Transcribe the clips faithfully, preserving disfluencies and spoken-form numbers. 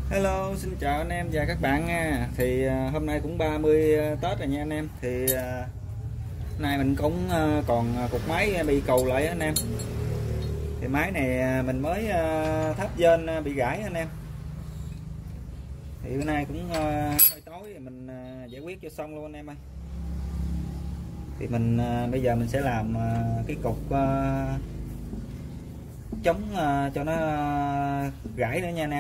Hello, xin chào anh em và các bạn nha. Thì uh, hôm nay cũng ba mươi Tết rồi nha anh em. Thì uh, nay mình cũng uh, còn cục máy bị cù lại anh em. Thì máy này mình mới uh, thắp trên uh, bị gãy anh em. Thì bữa nay cũng uh, hơi tối mình uh, giải quyết cho xong luôn anh em ơi. Thì mình uh, bây giờ mình sẽ làm uh, cái cục uh, chống uh, cho nó uh, gãy nữa nha anh em.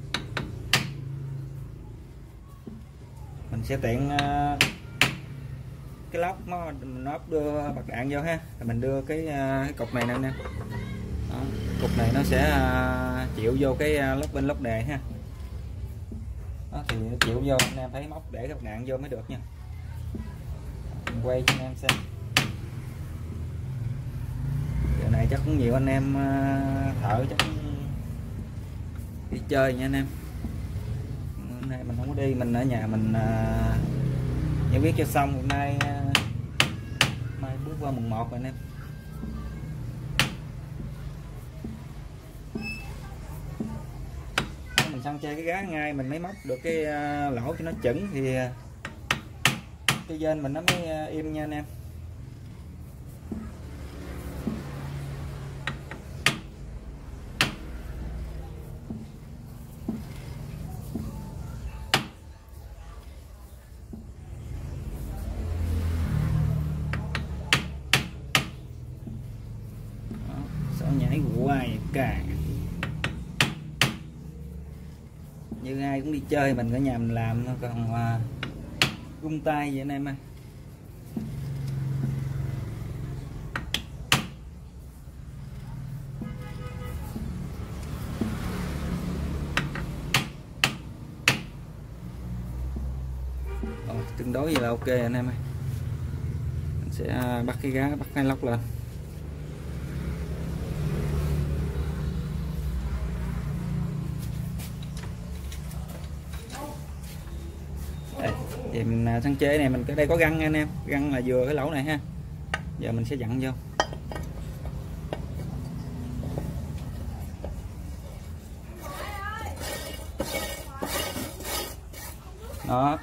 Mình sẽ tiện uh, cái lốc nó nó đưa bạc đạn vô ha, rồi mình đưa cái, uh, cái cục này nè anh em. Đó, cục này nó sẽ uh, chịu vô cái uh, lốc bên lốc đề ha. Đó, thì chịu vô anh em thấy móc để bạc đạn vô mới được nha. Mình quay cho anh em xem. Giờ này chắc cũng nhiều anh em uh, thợ chắc đi chơi nha anh em. Hôm nay mình không có đi, mình ở nhà mình uh, giải quyết cho xong. Hôm nay uh, mai bước qua mùng một rồi anh em. Mình săn chơi cái gá ngay mình mới móc được cái uh, lỗ cho nó chững thì uh, cái dên mình nó mới uh, im nha anh em. Nhảy hoài cả như ai cũng đi chơi, mình ở nhà mình làm còn uh, gung tay vậy anh em ơi. Ồ, tương đối vậy là ok anh em ơi. Mình sẽ bắt cái gá, bắt cái lốc lên. Thì mình sáng chế này mình cái đây có găng nha anh em, găng là vừa cái lỗ này ha. Giờ mình sẽ dặn vô. Đó.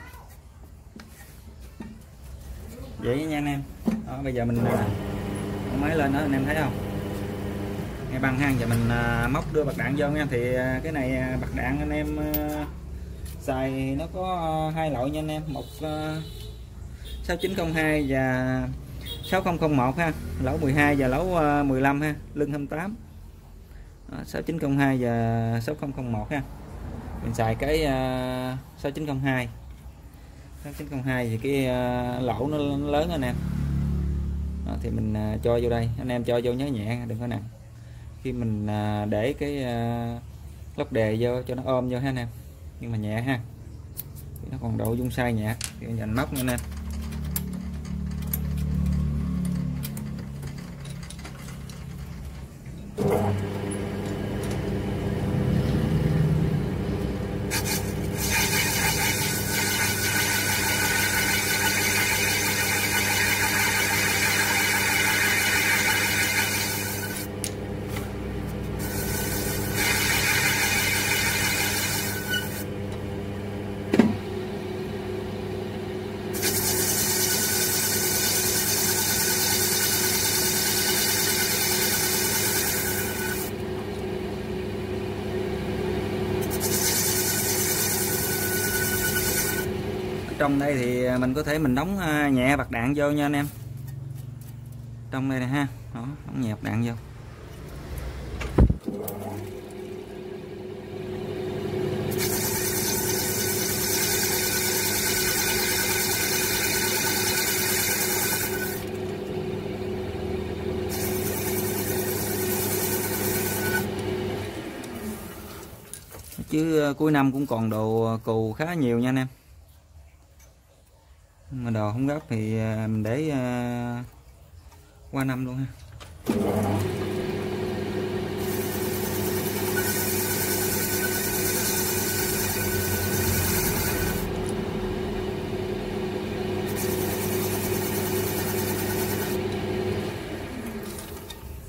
Vậy nha anh em. Đó, bây giờ mình uh, máy lên đó anh em thấy không? Ngay băng ha, giờ mình uh, móc đưa bạc đạn vô nha. Thì uh, cái này uh, bạc đạn anh em uh, xài nó có uh, hai loại nha anh em, một uh, sáu chín không hai và sáu không không một ha, lỗ mười hai và lỗ uh, mười lăm ha, lưng hai mươi tám. Đó, sáu chín không hai và sáu không không một ha. Mình xài cái uh, sáu chín không hai. sáu chín không hai thì cái uh, lỗ nó lớn anh em. Đó, thì mình uh, cho vô đây, anh em cho vô nhớ nhẹ đừng có nặng. Khi mình uh, để cái uh, lốc đề vô cho nó ôm vô ha anh em, nhưng mà nhẹ ha, nó còn độ dung sai nhẹ thì dành móc nha anh em. Trong đây thì mình có thể mình đóng nhẹ bạc đạn vô nha anh em. Trong đây nè ha. Đó, đóng nhẹ bạc đạn vô. Chứ cuối năm cũng còn đồ cù khá nhiều nha anh em. Mà đồ không gấp thì mình để uh, qua năm luôn ha.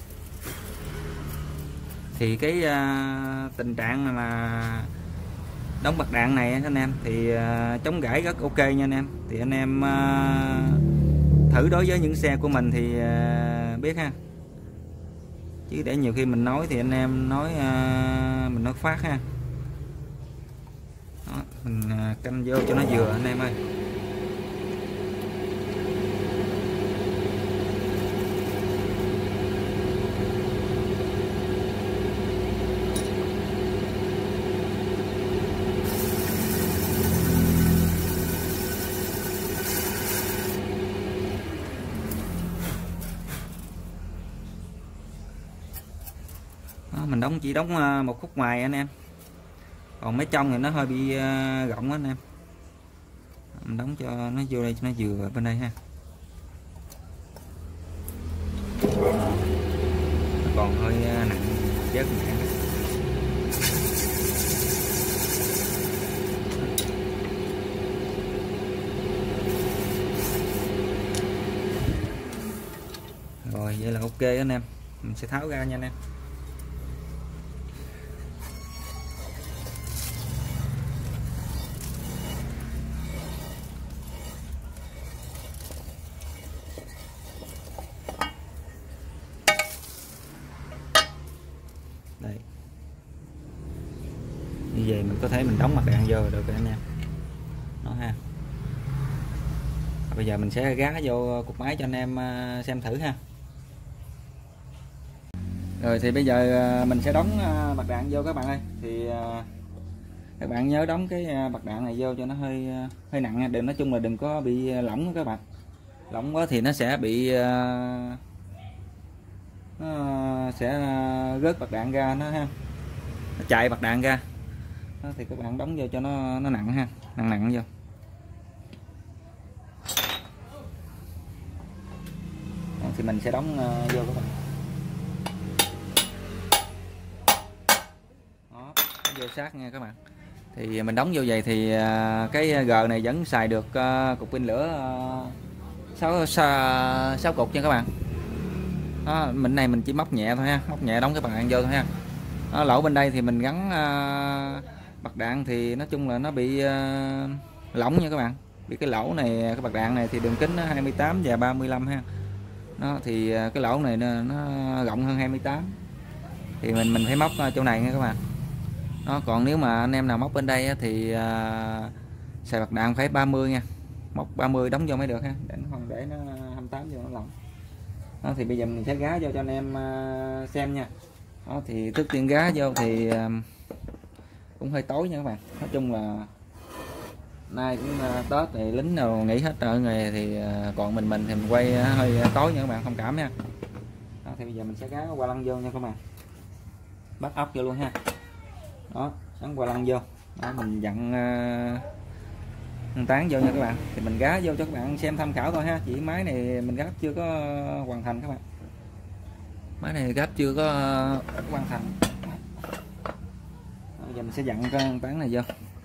Thì cái uh, tình trạng mà, mà đóng bạc đạn này anh em thì uh, chống gãy rất ok nha anh em. Thì anh em uh, thử đối với những xe của mình thì uh, biết ha, chứ để nhiều khi mình nói thì anh em nói uh, mình nói phát ha. Đó, mình uh, canh vô cho nó vừa anh em ơi. Đó, mình đóng chỉ đóng một khúc ngoài anh em, còn mấy trong thì nó hơi bị rộng anh em, mình đóng cho nó vô đây cho nó vừa bên đây ha. Nó còn hơi nặng chết nặng. Rồi vậy là ok anh em, mình sẽ tháo ra nha anh em. Đây, như vậy mình có thể mình đóng mặt đạn vô được rồi anh em. Đó ha. Bây giờ mình sẽ gá vô cục máy cho anh em xem thử ha. Rồi thì bây giờ mình sẽ đóng bạc đạn vô các bạn ơi. Thì các bạn nhớ đóng cái bạc đạn này vô cho nó hơi hơi nặng nha. Đừng, nói chung là đừng có bị lỏng các bạn. Lỏng quá thì nó sẽ bị nó sẽ rớt bạc đạn ra nó ha. Nó chạy bạc đạn ra. Đó, thì các bạn đóng vô cho nó nó nặng ha, nặng nặng vô. Đó, thì mình sẽ đóng vô các bạn. Đó, vô sát nha các bạn. Thì mình đóng vô vậy thì cái G này vẫn xài được cục pin lửa sáu sáu cục nha các bạn. Đó, mình này mình chỉ móc nhẹ thôi ha, móc nhẹ đóng cái bạc đạn vô thôi ha. Đó, lỗ bên đây thì mình gắn uh, bạc đạn thì nói chung là nó bị uh, lỏng nha các bạn. Vì cái lỗ này, cái bạc đạn này thì đường kính nó hai mươi tám và ba mươi lăm ha. Nó thì uh, cái lỗ này nó, nó rộng hơn hai mươi tám. Thì mình mình phải móc uh, chỗ này nha các bạn. Đó, còn nếu mà anh em nào móc bên đây thì uh, xài bạc đạn phải ba mươi nha. Móc ba mươi đóng vô mới được ha, để nó không để nó hai mươi tám vô nó lỏng. Đó, thì bây giờ mình sẽ gá vô cho anh em uh, xem nha. Đó, thì trước tiên gá vô thì uh, cũng hơi tối nha các bạn. Nói chung là nay cũng uh, Tết thì lính nào nghỉ hết ở nghề thì uh, còn mình mình thì mình quay uh, hơi tối nha các bạn, thông cảm nha. Đó, thì bây giờ mình sẽ gá qua lăng vô nha các bạn, bắt ốc vô luôn ha. Đó, gắn qua lăng vô. Đó, mình dặn uh, tán vô nha các bạn. Thì mình gá vô cho các bạn xem tham khảo thôi ha. Chỉ máy này mình gáp chưa có hoàn thành các bạn. Máy này gáp chưa có uh, hoàn thành. Bây giờ mình sẽ dặn cái tán này vô.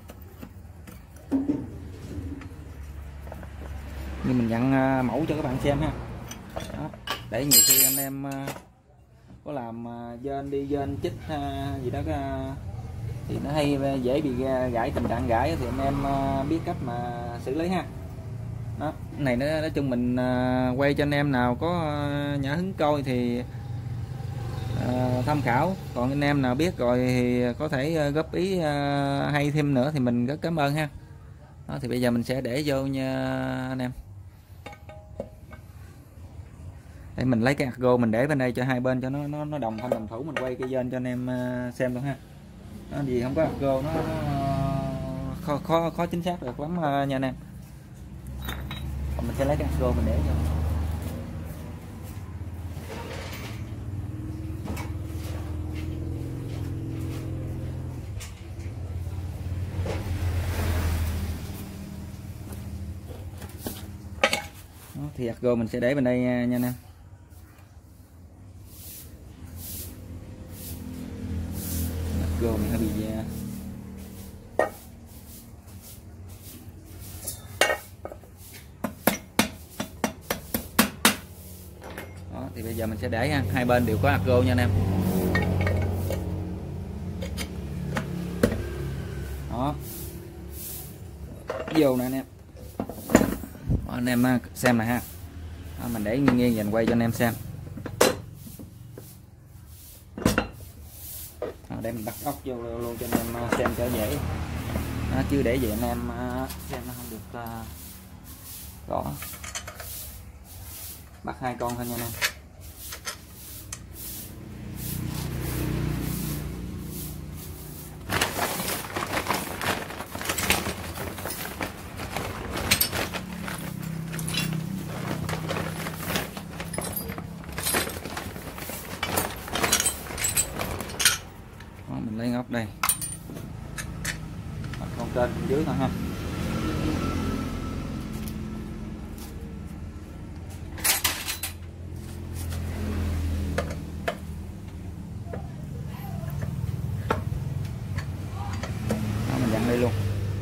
Như mình dặn uh, mẫu cho các bạn xem ha. Đó, để nhiều khi anh em uh, có làm uh, dên đi dên chích uh, gì đó uh, thì nó hay dễ bị gãy, tình trạng gãy thì anh em uh, biết cách mà xử lý ha. Đó, này nó nói chung mình uh, quay cho anh em nào có uh, nhã hứng coi thì uh, tham khảo, còn anh em nào biết rồi thì có thể uh, góp ý uh, hay thêm nữa thì mình rất cảm ơn ha. Đó, thì bây giờ mình sẽ để vô nha anh em. Để mình lấy cái argo mình để bên đây cho hai bên cho nó nó, nó đồng thanh đồng thủ, mình quay cái dên cho anh em uh, xem luôn ha. Nó gì không có argo nó, nó khó, khó khó chính xác được lắm uh, nha anh em. Còn mình sẽ lấy cái argo mình để cho. Đó, thì argo mình sẽ để bên đây nha, nha anh em. Argo mình hơi bị đó, thì bây giờ mình sẽ để ha, hai bên đều có argo nha anh em. Đó, đó, vô nè anh em. Đó, anh em xem này ha. Đó, mình để nghiêng nghiêng dành quay cho anh em xem. Đó, để mình bắt ốc vô luôn cho anh em xem cho dễ. Đó, chứ để vậy anh em xem nó không được uh, rõ. Bắt hai con thôi nha anh em. Đó, mình lấy ốc đây, con trên con dưới thôi ha. Đó, mình dặn đây luôn.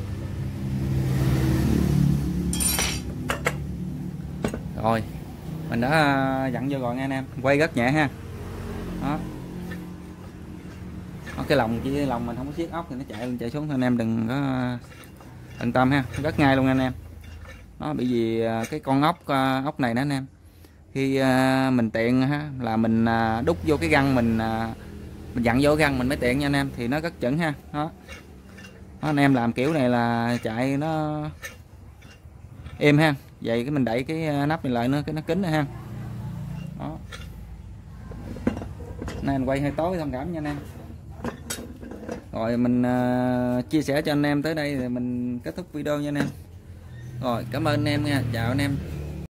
Rồi mình đã dặn vô rồi nha anh em, quay rất nhẹ ha. Đó, đó cái lòng chỉ lòng mình không có siết ốc thì nó chạy chạy xuống thôi anh em, đừng có yên tâm ha, rất ngay luôn anh em. Đó, bởi vì cái con ốc ốc này đó anh em, khi mình tiện ha là mình đút vô cái găng, mình mình dặn vô găng mình mới tiện nha anh em, thì nó rất chuẩn ha. Đó, đó anh em làm kiểu này là chạy nó êm ha. Vậy cái mình đẩy cái nắp này lại nữa cái nó kín nữa ha. Đó, nay anh quay hơi tối thông cảm nha anh em. Rồi mình uh, chia sẻ cho anh em tới đây thì mình kết thúc video nha anh em. Rồi cảm ơn anh em nha, chào anh em.